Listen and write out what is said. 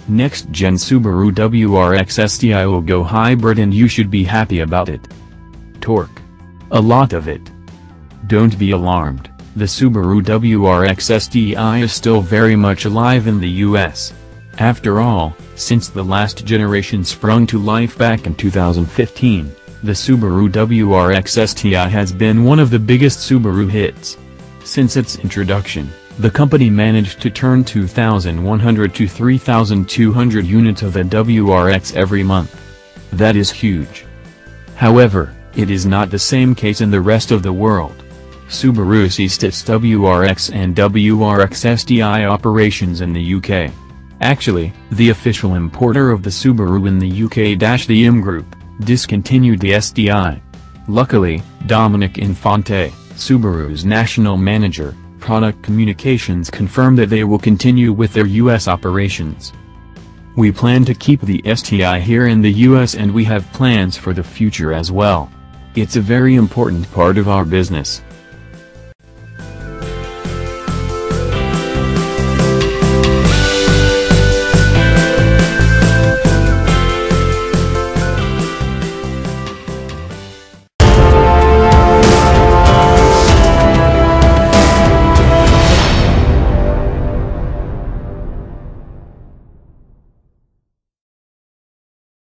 Next gen Subaru WRX STI will go hybrid and you should be happy about it. Torque. A lot of it. Don't be alarmed, the Subaru WRX STI is still very much alive in the US. After all, since the last generation sprung to life back in 2015, the Subaru WRX STI has been one of the biggest Subaru hits. Since its introduction, the company managed to turn 2,100 to 3,200 units of the WRX every month. That is huge. However, it is not the same case in the rest of the world. Subaru ceased its WRX and WRX STI operations in the UK. Actually, the official importer of the Subaru in the UK-the IM Group, discontinued the STI. Luckily, Dominik Infante, Subaru's national manager, product communications, confirmed that they will continue with their US operations. We plan to keep the STI here in the US and we have plans for the future as well. It's a very important part of our business.